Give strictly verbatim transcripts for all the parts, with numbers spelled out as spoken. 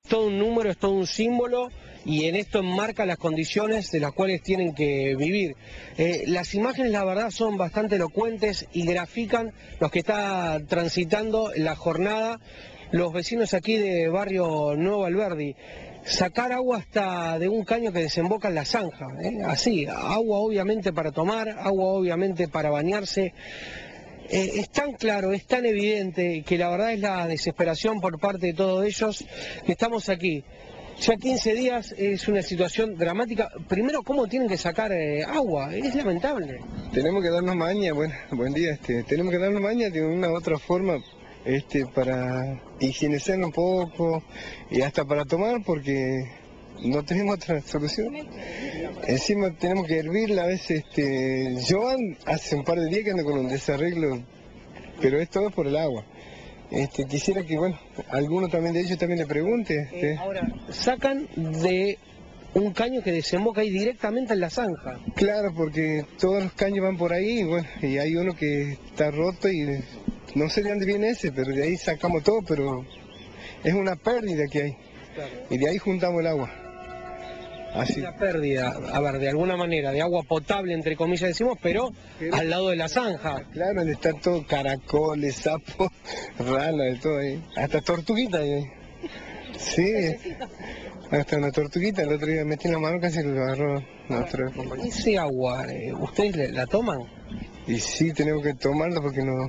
todo un número, es todo un símbolo y en esto enmarca las condiciones de las cuales tienen que vivir. Eh, las imágenes, la verdad, son bastante elocuentes y grafican los que está transitando la jornada los vecinos aquí de barrio Nuevo Alberdi. Sacar agua hasta de un caño que desemboca en la zanja, ¿eh? Así, agua obviamente para tomar, agua obviamente para bañarse. Eh, es tan claro, es tan evidente que la verdad es la desesperación por parte de todos ellos que estamos aquí. Ya quince días es una situación dramática. Primero, ¿cómo tienen que sacar eh, agua? Es lamentable. Tenemos que darnos maña, bueno, buen día, este, tenemos que darnos maña de una u otra forma este, para higienizarnos un poco y hasta para tomar porque no tenemos otra solución. Encima tenemos que hervirla a veces. Este, Joan hace un par de días que anda con un desarreglo, pero es todo por el agua. Este, quisiera que, bueno, alguno también de ellos también le pregunte. Este. Eh, ahora, sacan de un caño que desemboca ahí directamente en la zanja. Claro, porque todos los caños van por ahí, y bueno, y hay uno que está roto y no sé de dónde viene ese, pero de ahí sacamos todo, pero es una pérdida que hay. Claro. Y de ahí juntamos el agua. Así. La pérdida, a ver, de alguna manera, de agua potable, entre comillas decimos, pero, pero al lado de la zanja. Claro, donde están todos caracoles, sapos, ranas, de todo ahí. Hasta tortuguitas ahí. Sí, hasta una tortuguita. El otro día metí en la mano, casi lo agarró nuestro compañero. ¿Ese agua, eh, ustedes la toman? Y sí, tenemos que tomarla porque no,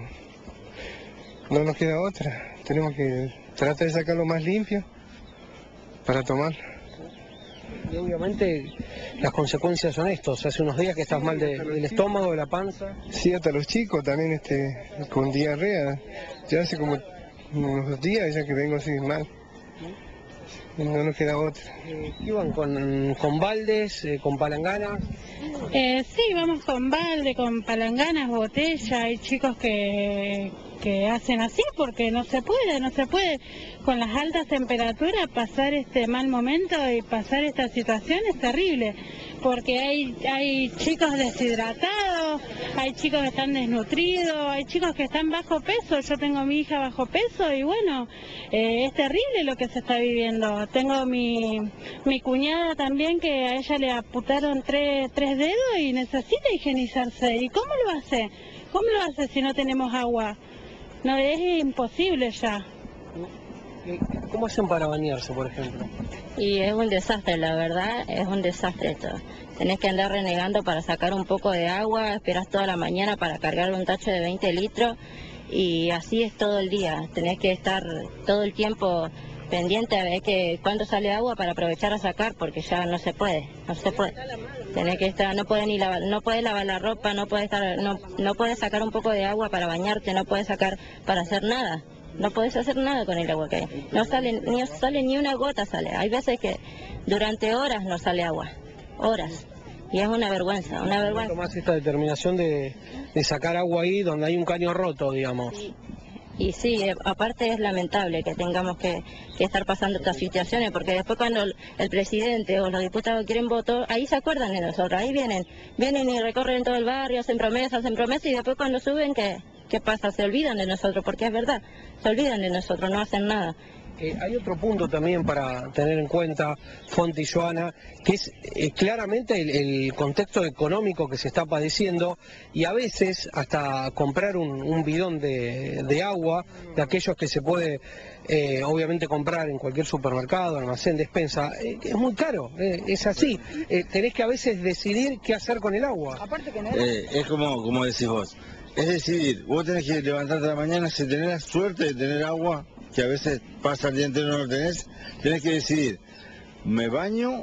no nos queda otra. Tenemos que tratar de sacarlo más limpio para tomar. Y obviamente las consecuencias son estos. Hace unos días que estás mal de, del estómago, de la panza. Sí, hasta los chicos también este, con diarrea. Ya hace como unos días ya que vengo así mal. No nos queda otra. Eh, ¿Iban con, con baldes, eh, con palanganas? Eh, sí, vamos con balde, con palanganas, botella. Hay chicos que, que hacen así porque no se puede, no se puede. Con las altas temperaturas pasar este mal momento y pasar esta situación es terrible. Porque hay, hay chicos deshidratados, hay chicos que están desnutridos, hay chicos que están bajo peso. Yo tengo a mi hija bajo peso y bueno, eh, es terrible lo que se está viviendo. Tengo mi, mi cuñada también que a ella le amputaron tres, tres dedos y necesita higienizarse. ¿Y cómo lo hace? ¿Cómo lo hace si no tenemos agua? No, es imposible ya. ¿Cómo hacen para bañarse, por ejemplo? Y es un desastre, la verdad, es un desastre esto. Tenés que andar renegando para sacar un poco de agua, esperás toda la mañana para cargar un tacho de veinte litros y así es todo el día. Tenés que estar todo el tiempo pendiente a ver que cuándo sale agua para aprovechar a sacar porque ya no se puede, no se puede. Tenés que estar, no puedes ni lavar, no puedes lavar la ropa, no puedes estar, no, no puedes sacar un poco de agua para bañarte, no puedes sacar para hacer nada. No puedes hacer nada con el agua que hay. No sale ni, sale ni una gota, sale. Hay veces que durante horas no sale agua. Horas. Y es una vergüenza, una vergüenza. ¿Cómo más esta determinación de, de sacar agua ahí donde hay un caño roto, digamos? Sí. Y sí, aparte es lamentable que tengamos que, que estar pasando estas situaciones, porque después cuando el, el presidente o los diputados quieren voto, ahí se acuerdan de nosotros, ahí vienen, vienen y recorren todo el barrio, hacen promesas, hacen promesas, y después cuando suben, ¿qué, qué pasa? Se olvidan de nosotros, porque es verdad, se olvidan de nosotros, no hacen nada. Eh, hay otro punto también para tener en cuenta, Fonti y Joana, que es eh, claramente el, el contexto económico que se está padeciendo y a veces hasta comprar un, un bidón de, de agua, de aquellos que se puede eh, obviamente comprar en cualquier supermercado, almacén, despensa, eh, es muy caro, eh, es así. Eh, tenés que a veces decidir qué hacer con el agua. Eh, es como, como decís vos, es decidir, vos tenés que levantarte a la mañana, si tenés la suerte de tener agua, que a veces pasa el día entero y no lo tenés, tenés que decidir, ¿me baño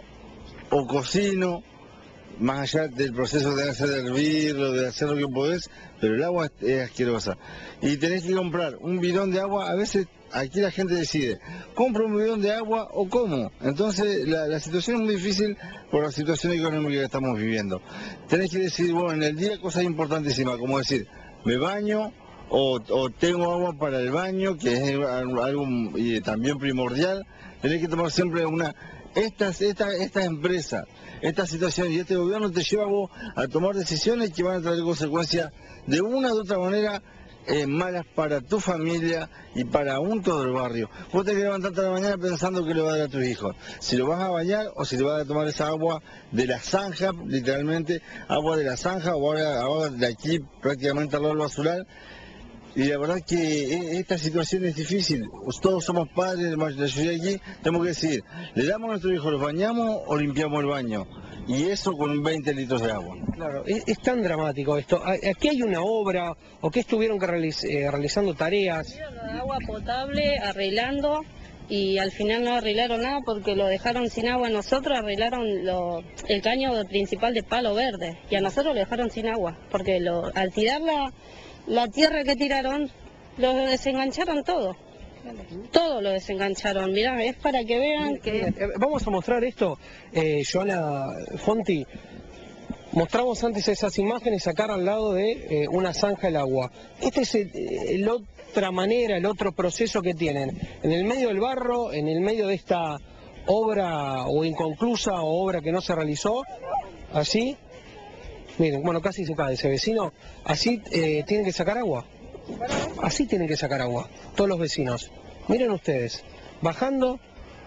o cocino? Más allá del proceso de hacer hervirlo, de hacer lo que podés, pero el agua es asquerosa. Y tenés que comprar un bidón de agua, a veces aquí la gente decide, ¿compro un bidón de agua o cómo? Entonces la, la situación es muy difícil por la situación económica que estamos viviendo. Tenés que decidir, bueno, en el día cosas importantísimas, como decir, ¿me baño? O, o tengo agua para el baño, que es algo y también primordial. Tenés que tomar siempre una... Estas, esta, esta empresa, esta situación y este gobierno te lleva a vos a tomar decisiones que van a traer consecuencias de una u otra manera es mala para tu familia y para un todo el barrio. Vos tenés que levantarte a la mañana pensando que le va a dar a tus hijos. Si lo vas a bañar o si le vas a tomar esa agua de la zanja, literalmente, agua de la zanja o agua, agua de aquí prácticamente al lado del basural. Y la verdad que esta situación es difícil. Todos somos padres, la mayoría de aquí, tenemos que decir, ¿le damos a nuestro hijo, los bañamos o limpiamos el baño? Y eso con veinte litros de agua. Claro, es, es tan dramático esto. Aquí hay una obra, o que estuvieron que realiz, eh, realizando tareas. Agua potable, arreglando, y al final no arreglaron nada porque lo dejaron sin agua. Nosotros arreglaron lo, el caño principal de palo verde, y a nosotros lo dejaron sin agua, porque lo, al tirar la, la tierra que tiraron, lo desengancharon todo. Todo lo desengancharon, mirá, es para que vean que... Vamos a mostrar esto, eh, Joana Fonti. Mostramos antes esas imágenes acá al lado de eh, una zanja del agua. Esta es el, el otra manera, el otro proceso que tienen. En el medio del barro, en el medio de esta obra o inconclusa o obra que no se realizó, así, miren, bueno, casi se cae ese vecino, así eh, tienen que sacar agua. Así tienen que sacar agua, todos los vecinos. Miren ustedes, bajando,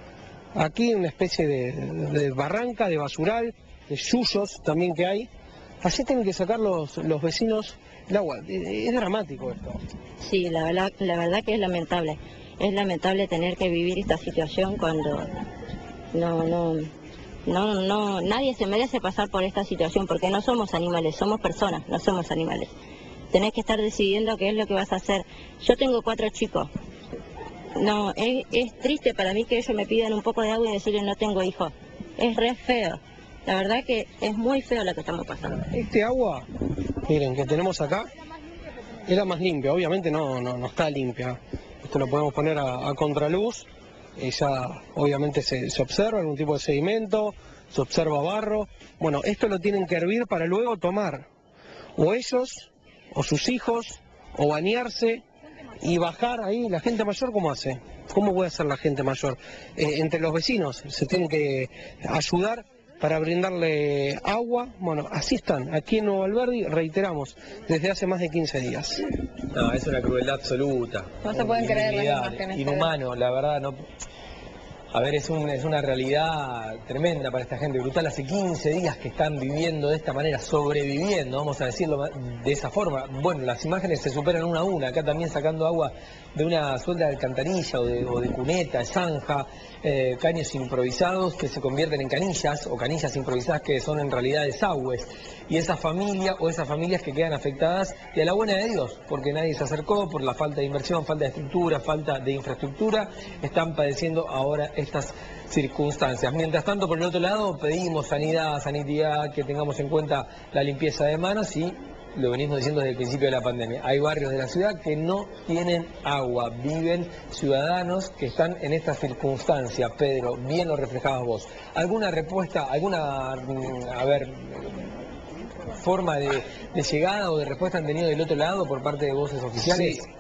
aquí una especie de, de barranca, de basural, de yuyos también que hay. Así tienen que sacar los, los vecinos el agua. Es dramático esto. Sí, la verdad, la verdad que es lamentable. Es lamentable tener que vivir esta situación cuando no, no, no, no, nadie se merece pasar por esta situación, porque no somos animales, somos personas, no somos animales. Tenés que estar decidiendo qué es lo que vas a hacer. Yo tengo cuatro chicos. No, es, es triste para mí que ellos me pidan un poco de agua y decirles no tengo hijos. Es re feo. La verdad que es muy feo lo que estamos pasando. Este agua, miren, que tenemos acá, es la más limpia. Obviamente no, no, no está limpia. Esto lo podemos poner a, a contraluz. Ella obviamente se, se observa algún tipo de sedimento, se observa barro. Bueno, esto lo tienen que hervir para luego tomar. O ellos... o sus hijos, o bañarse y bajar ahí. La gente mayor, ¿cómo hace? ¿Cómo puede hacer la gente mayor? Eh, entre los vecinos se tienen que ayudar para brindarle agua. Bueno, así están, aquí en Nuevo Alberdi, reiteramos, desde hace más de quince días. No, es una crueldad absoluta. No se pueden creer las imágenes. Inhumano, la verdad, no... A ver, es, un, es una realidad tremenda para esta gente, brutal. Hace quince días que están viviendo de esta manera, sobreviviendo, vamos a decirlo de esa forma. Bueno, las imágenes se superan una a una, acá también sacando agua de una suelta de alcantarilla o de, o de cuneta, zanja, eh, caños improvisados que se convierten en canillas, o canillas improvisadas que son en realidad desagües. Y esa familia o esas familias que quedan afectadas, y a la buena de Dios, porque nadie se acercó, por la falta de inversión, falta de estructura, falta de infraestructura, están padeciendo ahora estas circunstancias. Mientras tanto, por el otro lado, pedimos sanidad, sanidad, que tengamos en cuenta la limpieza de manos, y lo venimos diciendo desde el principio de la pandemia. Hay barrios de la ciudad que no tienen agua, viven ciudadanos que están en esta circunstancia. Pedro, bien lo reflejabas vos. ¿Alguna respuesta, alguna, a ver, forma de, de llegada o de respuesta han tenido del otro lado por parte de voces oficiales? Sí.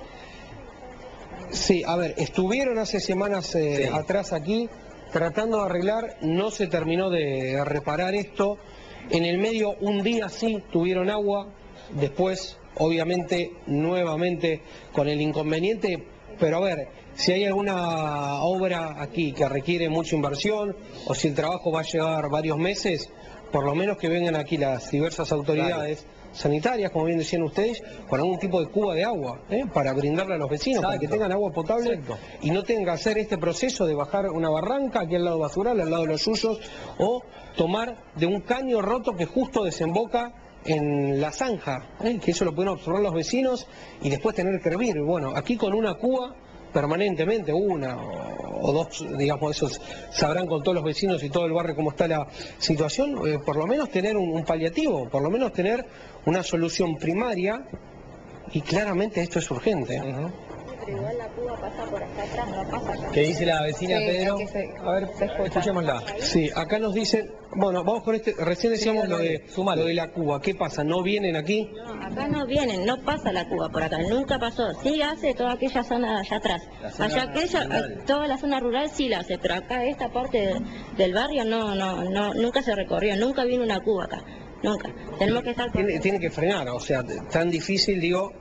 Sí, a ver, estuvieron hace semanas eh, sí. atrás aquí tratando de arreglar, no se terminó de reparar esto. En el medio un día sí tuvieron agua, después obviamente nuevamente con el inconveniente, pero a ver, si hay alguna obra aquí que requiere mucha inversión o si el trabajo va a llevar varios meses, por lo menos que vengan aquí las diversas autoridades claro. sanitarias, como bien decían ustedes, con algún tipo de cuba de agua, ¿eh? para brindarle a los vecinos, Exacto. para que tengan agua potable Exacto. y no tengan que hacer este proceso de bajar una barranca aquí al lado basural, al lado de los suyos, o tomar de un caño roto que justo desemboca en la zanja, ¿eh? que eso lo pueden observar los vecinos y después tener que hervir. Bueno, aquí con una cuba permanentemente, una o dos, digamos, esos sabrán con todos los vecinos y todo el barrio cómo está la situación, eh, por lo menos tener un, un paliativo, por lo menos tener una solución primaria, y claramente esto es urgente. Uh-huh. Pero igual la cuba pasa por acá atrás, no pasa acá. ¿Qué dice la vecina, sí, Pedro? Se, a ver, escuchémosla. Sí, acá nos dicen, bueno, vamos con este, recién decíamos sí, lo, de, lo de la cuba, ¿qué pasa? ¿No vienen aquí? No, acá no vienen, no pasa la cuba por acá, nunca pasó. Sí hace toda aquella zona allá atrás. Allá aquella, rural. Toda la zona rural sí la hace, pero acá esta parte de, del barrio no, no, no, nunca se recorrió, nunca vino una cuba acá, nunca. Tenemos que estar... Tiene, tiene que frenar, o sea, tan difícil, digo,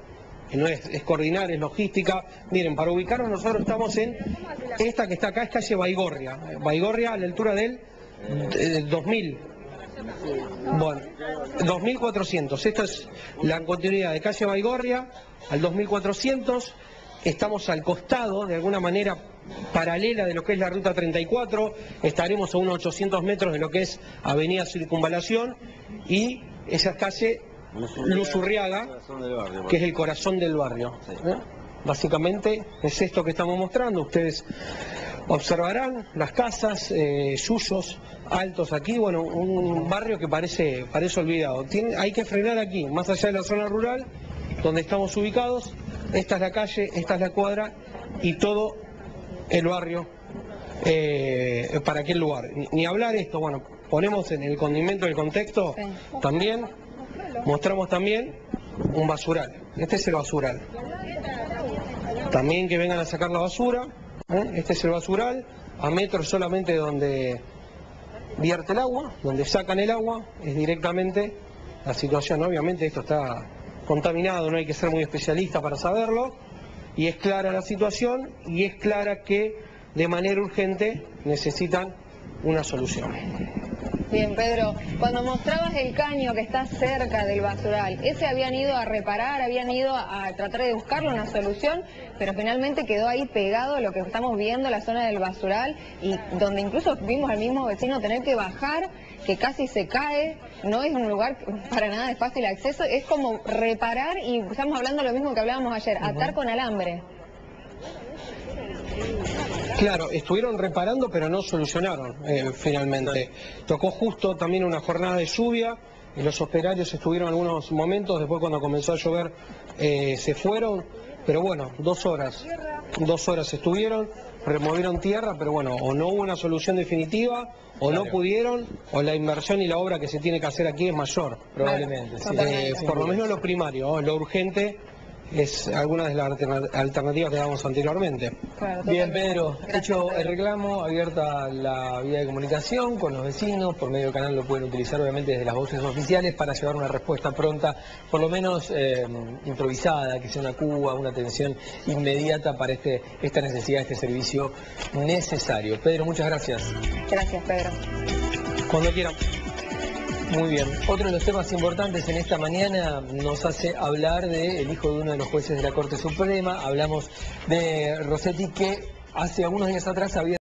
no es, es coordinar, es logística. Miren, para ubicarnos nosotros estamos en esta que está acá, es calle Baigorria, Baigorria a la altura del eh, dos mil. Bueno, dos mil cuatrocientos, esta es la continuidad de calle Baigorria al dos mil cuatrocientos, estamos al costado, de alguna manera paralela de lo que es la ruta treinta y cuatro, estaremos a unos ochocientos metros de lo que es avenida Circunvalación, y esa calle Luzurriaga, que es el corazón del barrio. ¿eh? Básicamente es esto que estamos mostrando, ustedes observarán las casas, eh, yuyos altos aquí, bueno, un barrio que parece, parece olvidado. Tiene, hay que frenar aquí, más allá de la zona rural, donde estamos ubicados. Esta es la calle, esta es la cuadra y todo el barrio eh, para aquel lugar. Ni, ni hablar esto, bueno, ponemos en el condimento del contexto, también mostramos también un basural. Este es el basural. También que vengan a sacar la basura. ¿eh? Este es el basural, a metros solamente donde vierte el agua, donde sacan el agua, es directamente la situación. Obviamente esto está contaminado, no hay que ser muy especialista para saberlo, y es clara la situación, y es clara que de manera urgente necesitan una solución. Bien, Pedro, cuando mostrabas el caño que está cerca del basural, ese habían ido a reparar, habían ido a tratar de buscarle una solución, pero finalmente quedó ahí pegado lo que estamos viendo, la zona del basural, y donde incluso vimos al mismo vecino tener que bajar, que casi se cae. No es un lugar para nada de fácil acceso, es como reparar, y estamos hablando de lo mismo que hablábamos ayer, atar con alambre. Claro, estuvieron reparando pero no solucionaron eh, finalmente. Tocó justo también una jornada de lluvia, y los operarios estuvieron algunos momentos, después cuando comenzó a llover eh, se fueron, pero bueno, dos horas, dos horas estuvieron, removieron tierra, pero bueno, o no hubo una solución definitiva, o claro, no pudieron, o la inversión y la obra que se tiene que hacer aquí es mayor. Probablemente, sí. Eh, por lo menos lo primario, lo urgente es algunas de las alternativas que damos anteriormente. Claro, bien, Pedro, hecho el reclamo, abierta la vía de comunicación con los vecinos, por medio del canal lo pueden utilizar obviamente desde las voces oficiales para llevar una respuesta pronta, por lo menos eh, improvisada, que sea una cuba, una atención inmediata para este, esta necesidad, este servicio necesario. Pedro, muchas gracias. Gracias, Pedro. Cuando quieran. Muy bien. Otro de los temas importantes en esta mañana nos hace hablar del hijo de uno de los jueces de la Corte Suprema. Hablamos de Rossetti, que hace algunos días atrás había